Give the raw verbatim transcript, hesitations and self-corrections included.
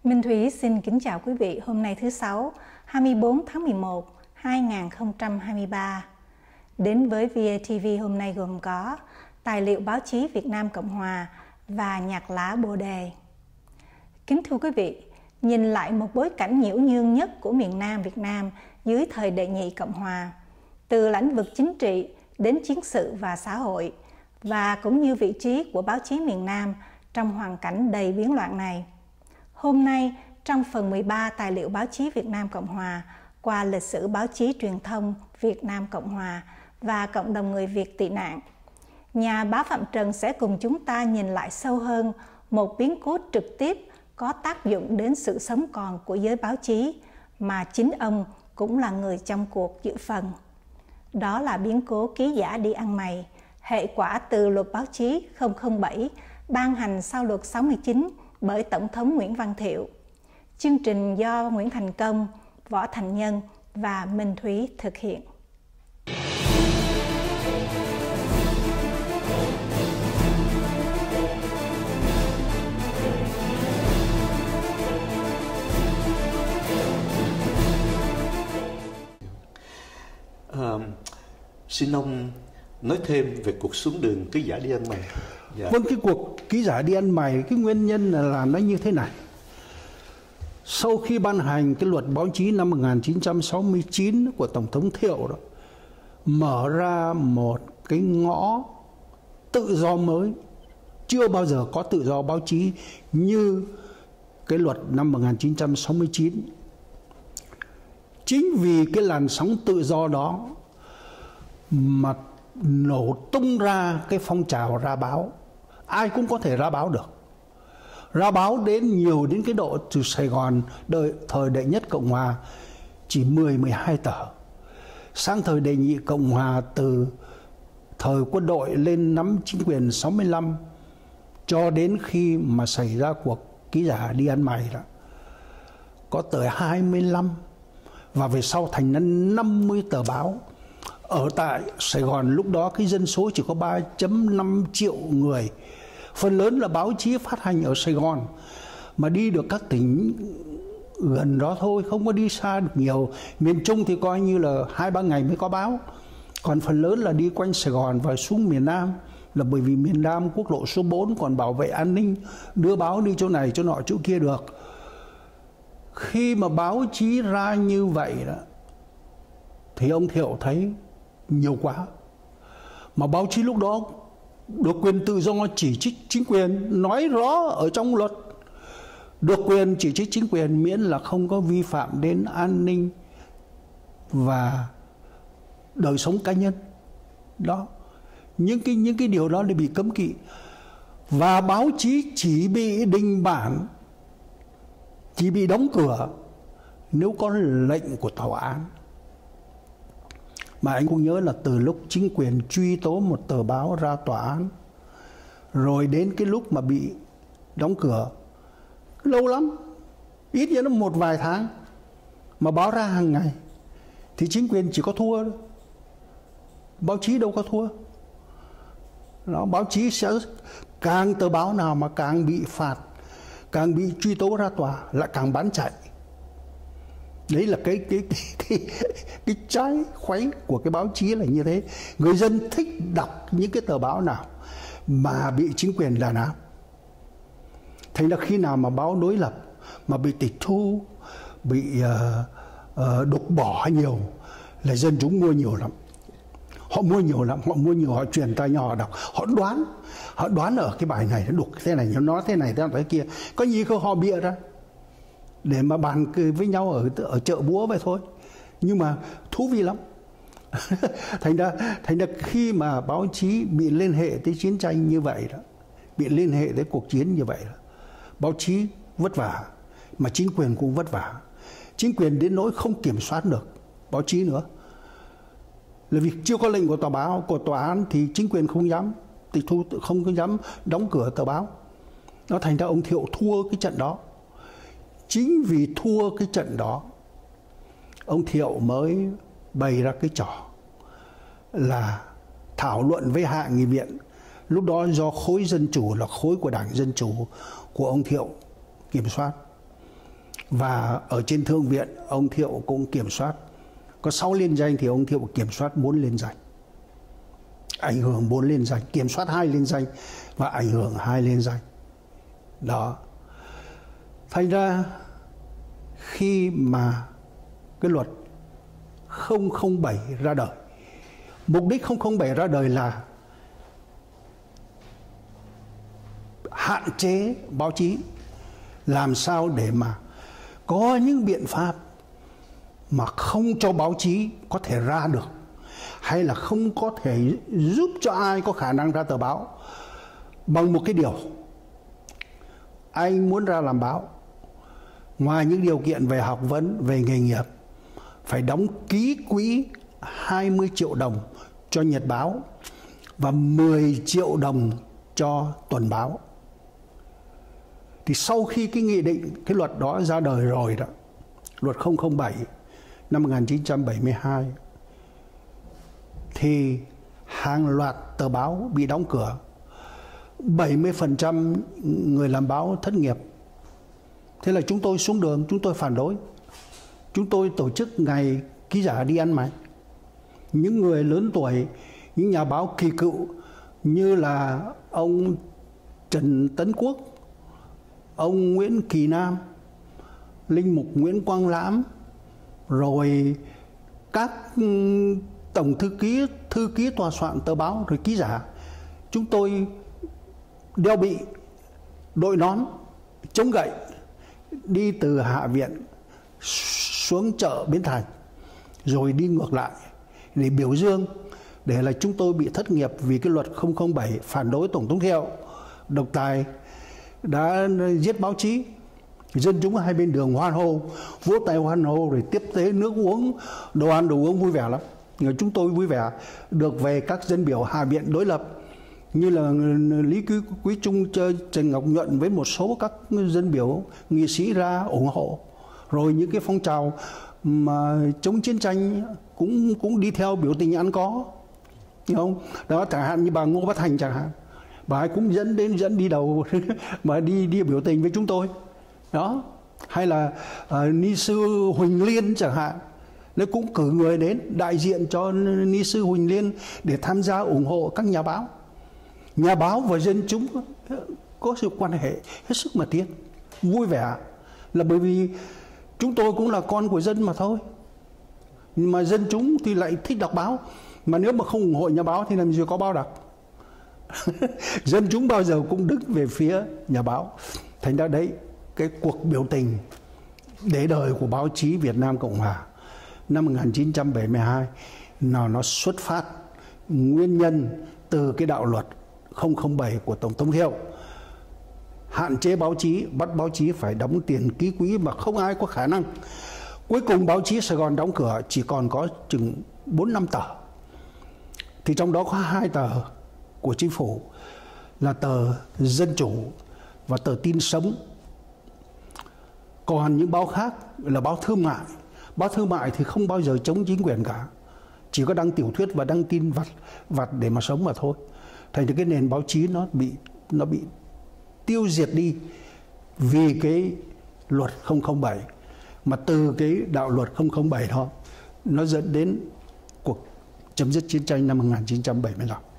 Minh Thúy xin kính chào quý vị. Hôm nay thứ Sáu, hai mươi tư tháng mười một, hai nghìn không trăm hai mươi ba. Đến với vê a tê vê hôm nay gồm có tài liệu báo chí Việt Nam Cộng Hòa và nhạc lá Bồ Đề. Kính thưa quý vị, nhìn lại một bối cảnh nhiễu nhương nhất của miền Nam Việt Nam dưới thời Đệ Nhị Cộng Hòa, từ lĩnh vực chính trị đến chiến sự và xã hội, và cũng như vị trí của báo chí miền Nam trong hoàn cảnh đầy biến loạn này. Hôm nay, trong phần mười ba tài liệu báo chí Việt Nam Cộng Hòa qua lịch sử báo chí truyền thông Việt Nam Cộng Hòa và cộng đồng người Việt tị nạn, nhà báo Phạm Trần sẽ cùng chúng ta nhìn lại sâu hơn một biến cố trực tiếp có tác dụng đến sự sống còn của giới báo chí mà chính ông cũng là người trong cuộc dự phần. Đó là biến cố ký giả đi ăn mày, hệ quả từ luật báo chí không không bảy ban hành sau luật sáu mươi chín bởi Tổng thống Nguyễn Văn Thiệu. Chương trình do Nguyễn Thành Công, Võ Thành Nhân và Minh Thúy thực hiện. À, xin ông nói thêm về cuộc xuống đường ký giả đi ăn mày. Dạ. Vâng, cái cuộc ký giả đi ăn mày, cái nguyên nhân là, là nó như thế này. Sau khi ban hành cái luật báo chí năm một nghìn chín trăm sáu mươi chín của Tổng thống Thiệu đó, mở ra một cái ngõ tự do mới. Chưa bao giờ có tự do báo chí như cái luật năm một nghìn chín trăm sáu mươi chín. Chính vì cái làn sóng tự do đó mà nổ tung ra cái phong trào ra báo. Ai cũng có thể ra báo được. Ra báo đến nhiều đến cái độ từ Sài Gòn đời, thời Đệ Nhất Cộng Hòa chỉ mười mười hai tờ. Sang thời Đệ Nhị Cộng Hòa, từ thời quân đội lên nắm chính quyền sáu mươi lăm cho đến khi mà xảy ra cuộc ký giả đi ăn mày đó, có tới hai mươi lăm và về sau thành năm mươi tờ báo. Ở tại Sài Gòn lúc đó cái dân số chỉ có ba phẩy năm triệu người. Phần lớn là báo chí phát hành ở Sài Gòn, mà đi được các tỉnh gần đó thôi, không có đi xa được nhiều. Miền Trung thì coi như là hai ba ngày mới có báo. Còn phần lớn là đi quanh Sài Gòn và xuống miền Nam, là bởi vì miền Nam quốc lộ số bốn còn bảo vệ an ninh, đưa báo đi chỗ này chỗ nọ chỗ kia được. Khi mà báo chí ra như vậy đó thì ông Thiệu thấy nhiều quá. Mà báo chí lúc đó được quyền tự do chỉ trích chính quyền, nói rõ ở trong luật, được quyền chỉ trích chính quyền miễn là không có vi phạm đến an ninh và đời sống cá nhân. Đó, những cái những cái điều đó đều bị cấm kỵ. Và báo chí chỉ bị đình bản, chỉ bị đóng cửa nếu có lệnh của tòa án. Mà anh cũng nhớ là từ lúc chính quyền truy tố một tờ báo ra tòa án, rồi đến cái lúc mà bị đóng cửa, lâu lắm, ít nhất là một vài tháng, mà báo ra hàng ngày, thì chính quyền chỉ có thua thôi. Báo chí đâu có thua. Đó, báo chí sẽ càng tờ báo nào mà càng bị phạt, càng bị truy tố ra tòa lại càng bán chạy. Đấy là cái cái cái cái, cái trái khuấy của cái báo chí là như thế. Người dân thích đọc những cái tờ báo nào mà bị chính quyền đàn áp. Thành ra khi nào mà báo đối lập mà bị tịch thu, bị uh, uh, đục bỏ nhiều là dân chúng mua nhiều lắm. Họ mua nhiều lắm, họ mua nhiều, họ truyền tay nhau họ đọc, họ đoán, họ đoán ở cái bài này nó đục thế này, nó nói thế này, thế này kia, có gì không họ bịa ra để mà bàn với nhau ở ở chợ búa vậy thôi. Nhưng mà thú vị lắm. thành ra thành ra khi mà báo chí bị liên hệ tới chiến tranh như vậy đó, bị liên hệ tới cuộc chiến như vậy đó, báo chí vất vả, mà chính quyền cũng vất vả. Chính quyền đến nỗi không kiểm soát được báo chí nữa. Là vì chưa có lệnh của tòa báo, của tòa án thì chính quyền không dám tịch thu, không có dám đóng cửa tờ báo. Nó thành ra ông Thiệu thua cái trận đó. Chính vì thua cái trận đó, ông Thiệu mới bày ra cái trò là thảo luận với Hạ nghị viện. Lúc đó do khối dân chủ là khối của Đảng Dân Chủ của ông Thiệu kiểm soát. Và ở trên Thượng viện, ông Thiệu cũng kiểm soát. Có sáu liên danh thì ông Thiệu kiểm soát bốn liên danh. Ảnh hưởng bốn liên danh, kiểm soát hai liên danh và ảnh hưởng hai liên danh. Đó. Thành ra khi mà cái luật không không bảy ra đời, mục đích không không bảy ra đời là hạn chế báo chí, làm sao để mà có những biện pháp mà không cho báo chí có thể ra được, hay là không có thể giúp cho ai có khả năng ra tờ báo, bằng một cái điều: anh muốn ra làm báo, ngoài những điều kiện về học vấn, về nghề nghiệp, phải đóng ký quỹ hai mươi triệu đồng cho nhật báo và mười triệu đồng cho tuần báo. Thì sau khi cái nghị định, cái luật đó ra đời rồi đó, luật không không bảy năm một nghìn chín trăm bảy mươi hai, thì hàng loạt tờ báo bị đóng cửa, bảy mươi phần trăm người làm báo thất nghiệp. Thế là chúng tôi xuống đường, chúng tôi phản đối. Chúng tôi tổ chức ngày ký giả đi ăn mày. Những người lớn tuổi, những nhà báo kỳ cựu như là ông Trần Tấn Quốc, ông Nguyễn Kỳ Nam, linh mục Nguyễn Quang Lãm, rồi các tổng thư ký, thư ký tòa soạn tờ báo, rồi ký giả, chúng tôi đeo bị, đội nón, chống gậy, đi từ Hạ Viện xuống chợ Bến Thành, rồi đi ngược lại để biểu dương, để là chúng tôi bị thất nghiệp vì cái luật không không bảy phản đối Tổng thống Thiệu, độc tài, đã giết báo chí. Dân chúng hai bên đường hoan hô, vỗ tay hoan hô, rồi tiếp tế nước uống, đồ ăn đồ uống vui vẻ lắm. Rồi chúng tôi vui vẻ được về các dân biểu Hạ Viện đối lập, như là Lý Quý, Quý Trung, Trần Ngọc Nhuận với một số các dân biểu nghị sĩ ra ủng hộ. Rồi những cái phong trào mà chống chiến tranh cũng cũng đi theo biểu tình ăn có, hiểu không? Đó, chẳng hạn như bà Ngô Bá Thành chẳng hạn, bà ấy cũng dẫn đến dẫn đi đầu mà đi đi biểu tình với chúng tôi. Đó, hay là uh, ni sư Huỳnh Liên chẳng hạn, nó cũng cử người đến đại diện cho ni sư Huỳnh Liên để tham gia ủng hộ các nhà báo. Nhà báo và dân chúng có sự quan hệ hết sức mật thiết, vui vẻ, là bởi vì chúng tôi cũng là con của dân mà thôi. Mà dân chúng thì lại thích đọc báo, mà nếu mà không ủng hộ nhà báo thì làm gì có báo đọc. Dân chúng bao giờ cũng đứng về phía nhà báo. Thành ra đấy, cái cuộc biểu tình để đời của báo chí Việt Nam Cộng Hòa năm một nghìn chín trăm bảy mươi hai nào nó xuất phát nguyên nhân từ cái đạo luật không không bảy của Tổng thống Thiệu, hạn chế báo chí, bắt báo chí phải đóng tiền ký quỹ mà không ai có khả năng. Cuối cùng báo chí Sài Gòn đóng cửa chỉ còn có chừng bốn năm tờ. Thì trong đó có hai tờ của chính phủ là tờ Dân Chủ và tờ Tin Sống. Còn những báo khác là báo thương mại. Báo thương mại thì không bao giờ chống chính quyền cả, chỉ có đăng tiểu thuyết và đăng tin vặt vặt để mà sống mà thôi. Thành ra cái nền báo chí nó bị nó bị tiêu diệt đi vì cái luật không không bảy. Mà từ cái đạo luật không không bảy đó, nó dẫn đến cuộc chấm dứt chiến tranh năm một nghìn chín trăm bảy mươi lăm.